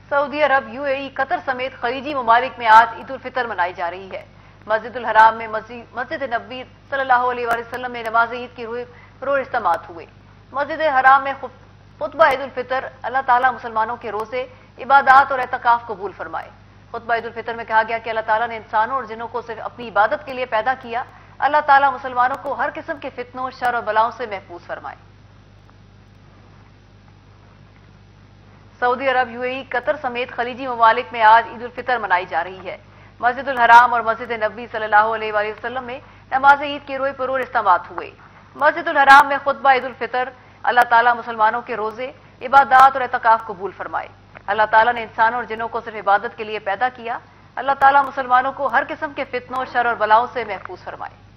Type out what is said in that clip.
سعودی عرب UAE قطر سمیت خلیجی ممالک میں آج عید الفطر منائی جا رہی ہے۔ مسجد الحرام میں مسجد نبوی صلی اللہ علیہ وسلم میں نماز عید کی روح پرور اجتماعات ہوئے۔ مسجد حرام میں خطبہ عید الفطر اللہ تعالیٰ مسلمانوں کے روزے، عبادات اور اعتکاف قبول فرمائے۔ خطبہ عید الفطر میں کہا گیا کہ اللہ تعالیٰ نے انسانوں اور جنوں کو صرف اپنی عبادت کے لیے پیدا کیا۔ اللہ تعالیٰ مسلمانوں کو ہر قسم کے فتنوں، شر اور بلاؤں سے محفوظ فرمائے۔ سعودی عرب UAE قطر سمیت خلیجی ممالک میں آج عید الفطر منائی جا رہی ہے۔ مسجد الحرام اور مسجد نبوی صلی اللہ علیہ وسلم میں نماز عید کی روح پرور اجتماعات ہوئے۔ مسجد الحرام میں خطبہ عید الفطر اللہ تعالیٰ مسلمانوں کے روزے، عبادات اور اعتکاف قبول فرمائے۔ اللہ تعالیٰ نے انسانوں اور جنوں کو صرف عبادت کے لیے پیدا کیا۔ اللہ تعالیٰ مسلمانوں کو ہر قسم کے فتنوں، شر اور بلاؤں سے محفوظ فرمائے۔